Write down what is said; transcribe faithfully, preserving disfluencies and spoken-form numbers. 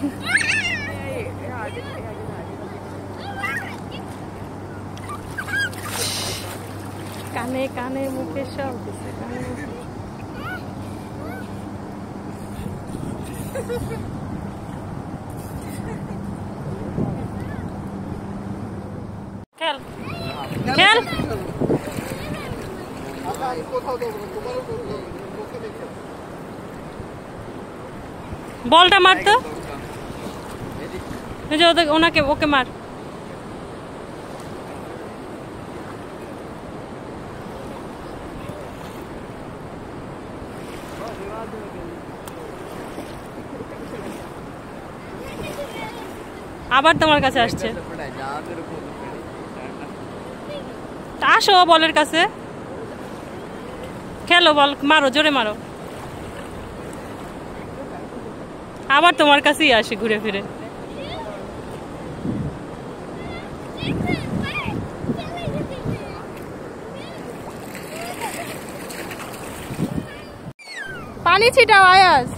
কানে কানে মুখে সব দিছে কানে মুখে। খেল খেল বলটা মার তো, ওনাকে ওকে মার। আবার তোমার কাছে আসছে, আসো বলের কাছে, খেলো, বল মারো, জোরে মারো। আবার তোমার কাছেই আসে ঘুরে ফিরে। পানি ছিটাও আয়াজ।